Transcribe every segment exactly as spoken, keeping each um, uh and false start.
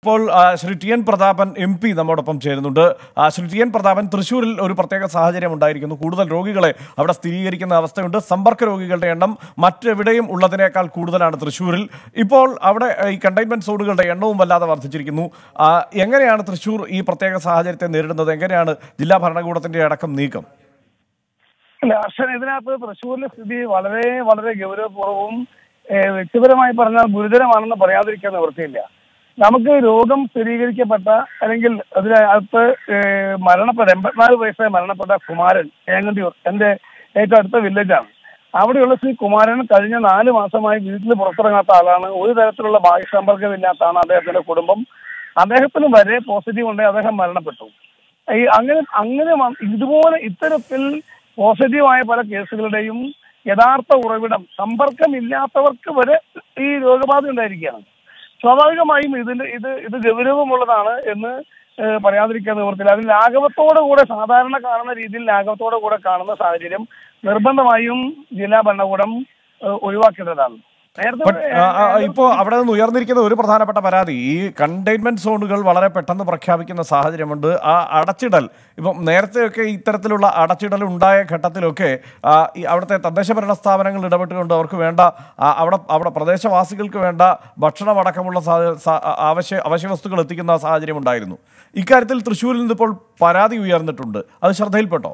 ഇപ്പോൾ Shri T N Prathapan M P നമ്മോടൊപ്പം ചേരുന്നുണ്ട്. ശ്രീ ടി എൻ പ്രതാപൻ, തൃശ്ശൂരിൽ ഒരു പ്രത്യേക സാഹചര്യം ഉണ്ടായിരിക്കുന്നു. കൂടുതൽ രോഗികളെ അവിടെ സ്ഥിരീകരിക്കുന്ന അവസ്ഥയുണ്ട്. സമ്പർക്ക രോഗികളുടെ എണ്ണം മറ്റെവിടെയും ഉള്ളതിനേക്കാൾ കൂടുതലാണ് തൃശ്ശൂരിൽ. ഇപ്പോൾ അവിടെ ഈ കണ്ടെയ്ൻമെന്റ് സോണുകളുടെ എണ്ണവും വല്ലാതെ വർദ്ധിച്ചിരിക്കുന്നു. എങ്ങനെയാണ് തൃശ്ശൂർ ഈ പ്രത്യേക സാഹചര്യത്തെ നേരിടുന്നത്? എങ്ങനെയാണ് ജില്ലാ ഭരണകൂടത്തിന്റെ അടക്കം നീക്കം? അല്ല ഹർഷൻ, ഇതിനകത്ത് തൃശ്ശൂരിലെ സ്ഥിതി വളരെ വളരെ ഗൗരവപൂർവ്വവും വ്യക്തിപരമായി പറഞ്ഞാൽ ഗുരുതരമാണെന്ന് പറയാതിരിക്കാൻ നിവൃത്തിയില്ല. നമുക്ക് രോഗം സ്ഥിരീകരിക്കപ്പെട്ട അല്ലെങ്കിൽ അതിനകത്ത് മരണപ്പെട്ട എൺപത്തിനാല് വയസ്സായി മരണപ്പെട്ട കുമാരൻ ഏങ്ങണ്ടിയൂർ എന്റെ ഏറ്റവും അടുത്ത വില്ലേജാണ്. അവിടെയുള്ള ശ്രീ കുമാരൻ കഴിഞ്ഞ നാല് മാസമായി വീട്ടിൽ പുറത്തിറങ്ങാത്ത ആളാണ്. ഒരു തരത്തിലുള്ള ബാഹ്യ സമ്പർക്കമില്ലാത്തതാണ് അദ്ദേഹത്തിന്റെ കുടുംബം. അദ്ദേഹത്തിന് വരെ പോസിറ്റീവ് ഉണ്ടെങ്കിൽ അദ്ദേഹം മരണപ്പെട്ടു. ഈ അങ്ങനെ അങ്ങനെ ഇതുപോലെ ഇത്തരത്തിൽ പോസിറ്റീവായ പല കേസുകളുടെയും യഥാർത്ഥ ഉറവിടം സമ്പർക്കമില്ലാത്തവർക്ക് വരെ ഈ രോഗബാധ ഉണ്ടായിരിക്കുകയാണ്. സ്വാഭാവികമായും ഇതിന് ഇത് ഇത് ഗൗരവമുള്ളതാണ് എന്ന് പറയാതിരിക്കാൻ നിവൃത്തില്ല. അതിൽ ലാഘവത്തോടു കൂടെ സാധാരണ കാണുന്ന രീതിയിൽ ലാഘവത്തോടു കൂടെ കാണുന്ന സാഹചര്യം നിർബന്ധമായും ജില്ലാ ഭരണകൂടം ഒഴിവാക്കേണ്ടതാണ്. ഇപ്പോ അവിടെ നിന്ന് ഉയർന്നിരിക്കുന്ന ഒരു പ്രധാനപ്പെട്ട പരാതി, ഈ കണ്ടെയ്ൻമെന്റ് സോണുകൾ വളരെ പെട്ടെന്ന് പ്രഖ്യാപിക്കുന്ന സാഹചര്യമുണ്ട്. ആ അടച്ചിടൽ, ഇപ്പം നേരത്തെയൊക്കെ ഇത്തരത്തിലുള്ള അടച്ചിടൽ ഉണ്ടായ ഘട്ടത്തിലൊക്കെ ഈ അവിടുത്തെ തദ്ദേശ ഭരണ സ്ഥാപനങ്ങൾ ഇടപെട്ടുകൊണ്ട് അവർക്ക് വേണ്ട അവിടെ അവിടെ പ്രദേശവാസികൾക്ക് വേണ്ട ഭക്ഷണമടക്കമുള്ള അവശ്യ അവശ്യ വസ്തുക്കൾ എത്തിക്കുന്ന സാഹചര്യം ഉണ്ടായിരുന്നു. ഇക്കാര്യത്തിൽ തൃശ്ശൂരിൽ നിന്ന് ഇപ്പോൾ പരാതി ഉയർന്നിട്ടുണ്ട്. അത് ശ്രദ്ധയിൽപ്പെട്ടോ?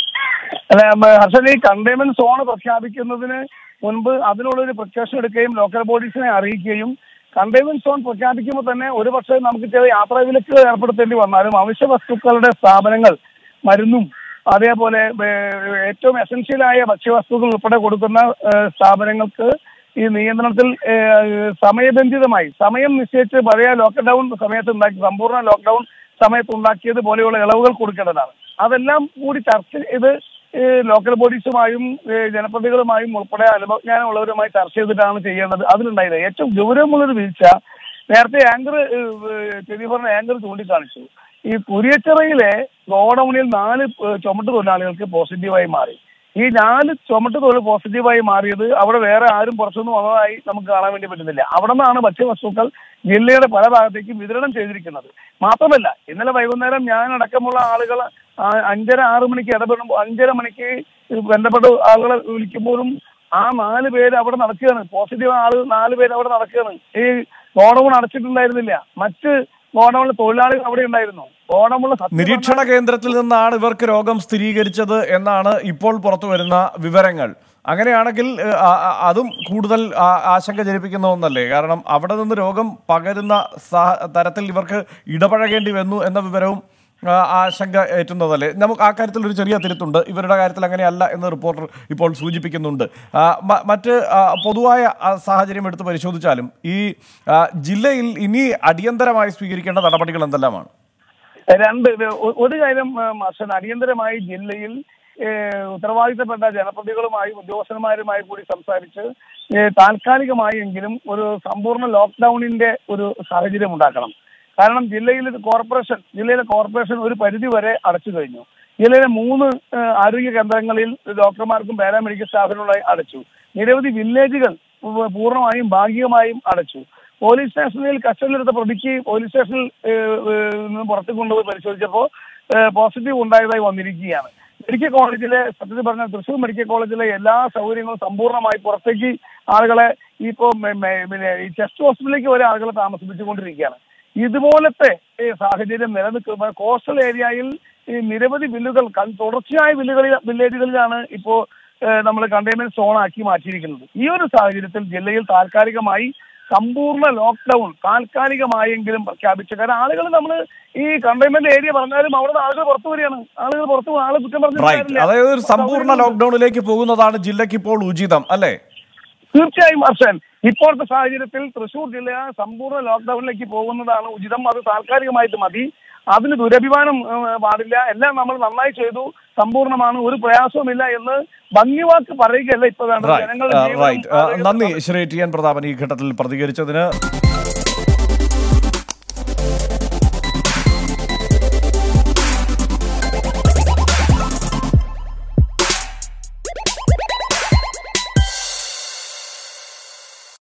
അല്ല ഹർഷൻ, ഈ കണ്ടെയ്ൻമെന്റ് സോൺ പ്രഖ്യാപിക്കുന്നതിന് മുൻപ് അതിനുള്ളൊരു പ്രിക്കോഷൻ എടുക്കുകയും ലോക്കൽ ബോഡീസിനെ അറിയിക്കുകയും കണ്ടെയ്ൻമെന്റ് സോൺ പ്രഖ്യാപിക്കുമ്പോൾ തന്നെ ഒരു പക്ഷേ നമുക്ക് ചില യാത്രാ വിലക്കുകൾ ഏർപ്പെടുത്തേണ്ടി വന്നാലും അവശ്യ വസ്തുക്കളുടെ സ്ഥാപനങ്ങൾ, മരുന്നും അതേപോലെ ഏറ്റവും എസൻഷ്യലായ ഭക്ഷ്യവസ്തുക്കൾ ഉൾപ്പെടെ കൊടുക്കുന്ന സ്ഥാപനങ്ങൾക്ക് ഈ നിയന്ത്രണത്തിൽ സമയബന്ധിതമായി സമയം നിശ്ചയിച്ച് പഴയ ലോക്ക്ഡൌൺ സമയത്ത് ഉണ്ടാക്കി സമ്പൂർണ്ണ ലോക്ക്ഡൌൺ സമയത്ത് ഉണ്ടാക്കിയത് പോലെയുള്ള ഇളവുകൾ കൊടുക്കേണ്ടതാണ്. അതെല്ലാം കൂടി ചർച്ച ചെയ്ത് ലോക്കൽ ബോഡീസുമായും ജനപ്രതിനിധികളുമായും ഉൾപ്പെടെ അനുഭവജ്ഞാനമുള്ളവരുമായി ചർച്ച ചെയ്തിട്ടാണ് ചെയ്യേണ്ടത്. അതിലുണ്ടായത് ഏറ്റവും ഗൗരവമുള്ളൊരു വീഴ്ച നേരത്തെ ആങ്കർ ചെവി പറഞ്ഞ ആങ്കർ ചൂണ്ടിക്കാണിച്ചു. ഈ കുരിയച്ചിറയിലെ ഗോഡൌണിൽ നാല് ചുമട്ട് തൊഴിലാളികൾക്ക് പോസിറ്റീവായി മാറി. ഈ നാല് ചുമട്ട് തൊഴിൽ പോസിറ്റീവായി മാറിയത് അവിടെ വേറെ ആരും പുറത്തുനിന്ന് വന്നതായി നമുക്ക് കാണാൻ വേണ്ടി പറ്റുന്നില്ല. അവിടെ നിന്നാണ് ഭക്ഷ്യവസ്തുക്കൾ ജില്ലയുടെ പല ഭാഗത്തേക്കും വിതരണം ചെയ്തിരിക്കുന്നത്. മാത്രമല്ല ഇന്നലെ വൈകുന്നേരം ഞാൻ അടക്കമുള്ള ആളുകൾ അഞ്ചര ആറ് മണിക്ക് ഇടപെടുമ്പോൾ അഞ്ചര മണിക്ക് ബന്ധപ്പെട്ട ആളുകളെ വിളിക്കുമ്പോഴും ആ നാല് പേര് അവിടെ നടക്കുകയാണ്. പോസിറ്റീവ് ആള് നാല് പേര് അവിടെ നടക്കുകയാണ്. ഈ ഗോഡൌൺ അടച്ചിട്ടുണ്ടായിരുന്നില്ല. മറ്റ് ഗോഡൌണിലെ തൊഴിലാളികൾ അവിടെ ഉണ്ടായിരുന്നു. ഗോഡൌണുള്ള നിരീക്ഷണ കേന്ദ്രത്തിൽ നിന്നാണ് ഇവർക്ക് രോഗം സ്ഥിരീകരിച്ചത് എന്നാണ് ഇപ്പോൾ പുറത്തു വരുന്ന വിവരങ്ങൾ. അങ്ങനെയാണെങ്കിൽ അതും കൂടുതൽ ആശങ്ക ജനിപ്പിക്കുന്ന ഒന്നല്ലേ? കാരണം അവിടെ നിന്ന് രോഗം പകരുന്ന തരത്തിൽ ഇവർക്ക് ഇടപഴകേണ്ടി വന്നു എന്ന വിവരവും ആശങ്ക ഏറ്റുന്നതല്ലേ? നമുക്ക് ആ കാര്യത്തിൽ ഒരു ചെറിയ തിരുത്തുണ്ട്. ഇവരുടെ കാര്യത്തിൽ അങ്ങനെയല്ല എന്ന് റിപ്പോർട്ടർ ഇപ്പോൾ സൂചിപ്പിക്കുന്നുണ്ട്. മറ്റ് പൊതുവായ സാഹചര്യം എടുത്ത് പരിശോധിച്ചാലും ഈ ജില്ലയിൽ ഇനി അടിയന്തരമായി സ്വീകരിക്കേണ്ട നടപടികൾ എന്തെല്ലാമാണ്? രണ്ട് ഒരു കാര്യം മാഷൻ, അടിയന്തരമായി ജില്ലയിൽ ഉത്തരവാദിത്തപ്പെട്ട ജനപ്രതിനിധികളുമായും ഉദ്യോഗസ്ഥന്മാരുമായി കൂടി സംസാരിച്ച് താൽക്കാലികമായി എങ്കിലും ഒരു സമ്പൂർണ്ണ ലോക്ക്ഡൌണിന്റെ ഒരു സാഹചര്യം ഉണ്ടാക്കണം. കാരണം ജില്ലയിൽ കോർപ്പറേഷൻ ജില്ലയിലെ കോർപ്പറേഷൻ ഒരു പരിധി വരെ അടച്ചു കഴിഞ്ഞു. ജില്ലയിലെ മൂന്ന് ആരോഗ്യ കേന്ദ്രങ്ങളിൽ ഡോക്ടർമാർക്കും പാരാമെഡിക്കൽ സ്റ്റാഫിനുമായി അടച്ചു. നിരവധി വില്ലേജുകൾ പൂർണ്ണമായും ഭാഗികമായും അടച്ചു. പോലീസ് സ്റ്റേഷനിൽ കസ്റ്റഡിയിലെടുത്ത പ്രതിക്ക് പോലീസ് സ്റ്റേഷനിൽ നിന്ന് പുറത്തു കൊണ്ടുപോയി പരിശോധിച്ചപ്പോൾ പോസിറ്റീവ് ഉണ്ടായതായി വന്നിരിക്കുകയാണ്. മെഡിക്കൽ കോളേജിലെ സത്യത്തിൽ പറഞ്ഞാൽ തൃശ്ശൂർ മെഡിക്കൽ കോളേജിലെ എല്ലാ സൗകര്യങ്ങളും സമ്പൂർണ്ണമായി പുറത്തേക്ക് ആളുകളെ ഇപ്പോൾ പിന്നെ ഈ ചെസ്റ്റ് ഹോസ്പിറ്റലിലേക്ക് വരെ ആളുകളെ താമസിപ്പിച്ചുകൊണ്ടിരിക്കുകയാണ്. ഇതുപോലത്തെ സാഹചര്യം നിലനിൽക്കുന്ന കോസ്റ്റൽ ഏരിയയിൽ ഈ നിരവധി ബില്ലുകൾ തുടർച്ചയായ ബില്ലുകളിൽ വില്ലേജുകളിലാണ് ഇപ്പോൾ നമ്മൾ കണ്ടെയ്ൻമെന്റ് സോൺ ആക്കി മാറ്റിയിരിക്കുന്നത്. ഈ ഒരു സാഹചര്യത്തിൽ ജില്ലയിൽ താൽക്കാലികമായി സമ്പൂർണ്ണ ലോക്ക്ഡൌൺ താൽക്കാലികമായെങ്കിലും പ്രഖ്യാപിച്ചു. കാരണം ആളുകൾ നമ്മൾ ഈ കണ്ടെയ്ൻമെന്റ് ഏരിയ പറഞ്ഞാലും അവിടെ നിന്ന് ആളുകൾ പുറത്തു വരികയാണ്. ആളുകൾ പുറത്തു ആളെ കുറ്റം പറഞ്ഞു. അതായത് ഒരു സമ്പൂർണ്ണ ലോക്ക്ഡൌണിലേക്ക് പോകുന്നതാണ് ജില്ലയ്ക്ക് ഇപ്പോൾ ഉചിതം അല്ലേ? തീർച്ചയായും ഹർഷൻ, ഇപ്പോഴത്തെ സാഹചര്യത്തിൽ തൃശ്ശൂർ ജില്ല സമ്പൂർണ്ണ ലോക്ക്ഡൌണിലേക്ക് പോകുന്നതാണ് ഉചിതം. അത് താൽക്കാലികമായിട്ട് മതി. അതിന് ദുരഭിമാനം പാടില്ല. എല്ലാം നമ്മൾ നന്നായി ചെയ്തു, സമ്പൂർണ്ണമാണ്, ഒരു പ്രയാസവുമില്ല എന്ന് ഭംഗിവാക്ക് പറയുകയല്ല ഇപ്പോൾ വേണ്ടത്. ജനങ്ങൾ നന്ദി ശ്രീ ടി എൻ പ്രതാപൻ ഈ ഘട്ടത്തിൽ പ്രതികരിച്ചതിന്.